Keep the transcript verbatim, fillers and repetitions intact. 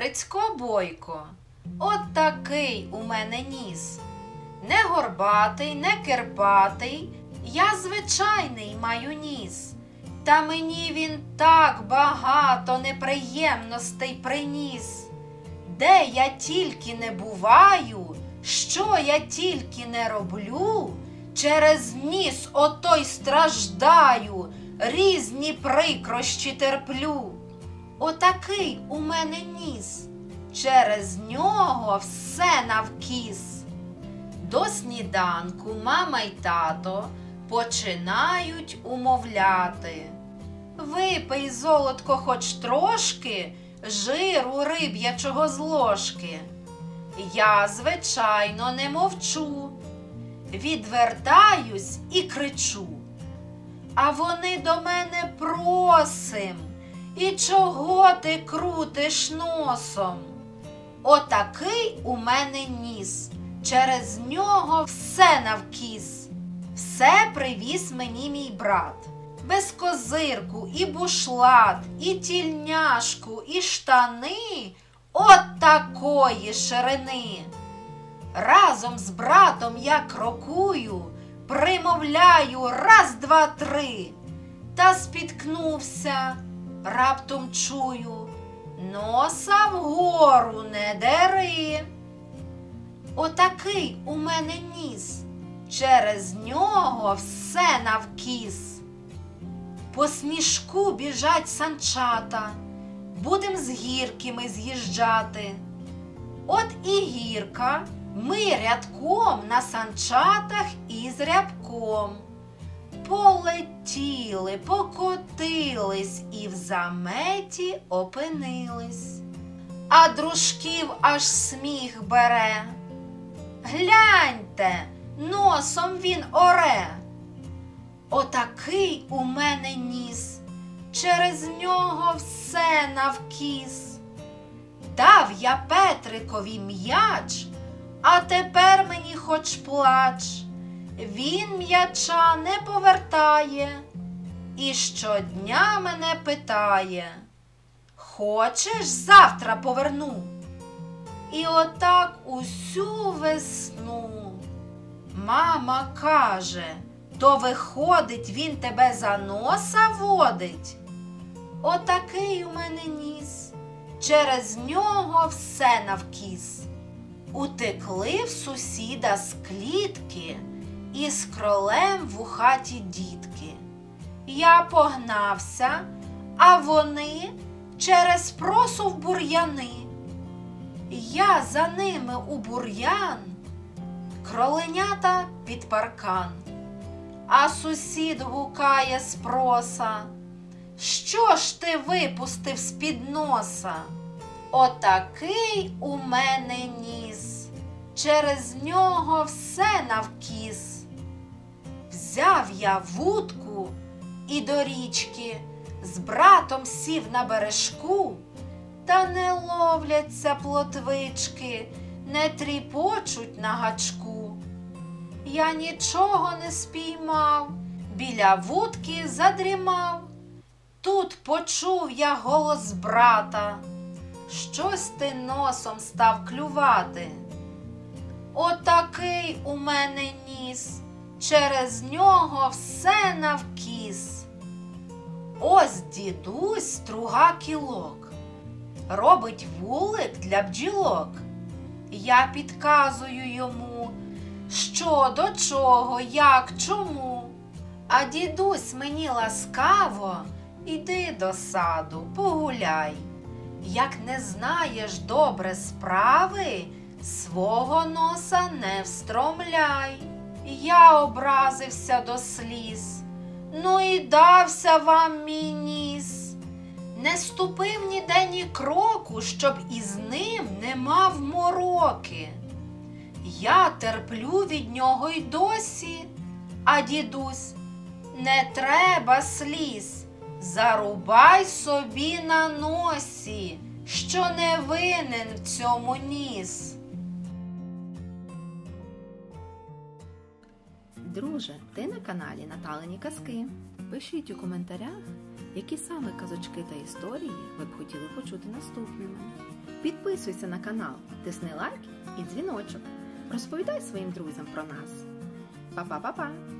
Грицько Бойко, от такий у мене ніс. Не горбатий, не кирпатий, я звичайний маю ніс. Та мені він так багато неприємностей приніс. Де я тільки не буваю, що я тільки не роблю, через ніс отой страждаю, різні прикрощі терплю. Отакий у мене ніс, через нього все навкіс. До сніданку мама й тато починають умовляти: випий, золотко, хоч трошки жиру риб'ячого з ложки. Я, звичайно, не мовчу, відвертаюсь і кричу. А вони до мене: просим, і чого ти крутиш носом? Отакий у мене ніс, через нього все навкіс. Все привіз мені мій брат. Без козирку, і бушлат, і тільняшку, і штани от такої ширини. Разом з братом я крокую, примовляю раз, два, три. Та спіткнувся, раптом чую: носа вгору не дери. Отакий у мене ніс, через нього все навкіс. По сніжку біжать санчата, будем з гірки ми з'їжджати. От і гірка, ми рядком на санчатах із рябком. Полетіли, покотились і в заметі опинились. А дружків аж сміх бере. Гляньте, носом він оре. Отакий у мене ніс, через нього все навкіс. Дав я Петрикові м'яч, а тепер мені хоч плач. Він м'яча не повертає і щодня мене питає: хочеш, завтра поверну? І отак усю весну. Мама каже: то виходить, він тебе за носа водить? Отакий у мене ніс, через нього все навкіс. Утекли в сусіда з клітки із кролем в хаті дітки. Я погнався, а вони через просу в бур'яни. Я за ними у бур'ян, кроленята під паркан. А сусід гукає з проса: що ж ти випустив з-під носа? Отакий у мене ніс, через нього все навкіс. Взяв я вудку і до річки, з братом сів на бережку, та не ловляться плотвички, не тріпочуть на гачку. Я нічого не спіймав, біля вудки задрімав. Тут почув я голос брата: щось ти носом став клювати. Отакий у мене ніс, через нього все навкіс. Ось дідусь струга кілок, робить вулик для бджілок. Я підказую йому, що до чого, як, чому. А дідусь мені ласкаво: іди до саду, погуляй. Як не знаєш добре справи, свого носа не встромляй. Я образився до сліз: ну і дався вам мій ніс. Не ступив ніде ні кроку, щоб із ним не мав мороки. Я терплю від нього й досі, а дідусь: не треба сліз, зарубай собі на носі, що не винен в цьому ніс. Друже, ти на каналі Наталині казки. Пишіть у коментарях, які саме казочки та історії ви б хотіли почути наступними. Підписуйся на канал, тисни лайк і дзвіночок. Розповідай своїм друзям про нас. Па-па-па-па!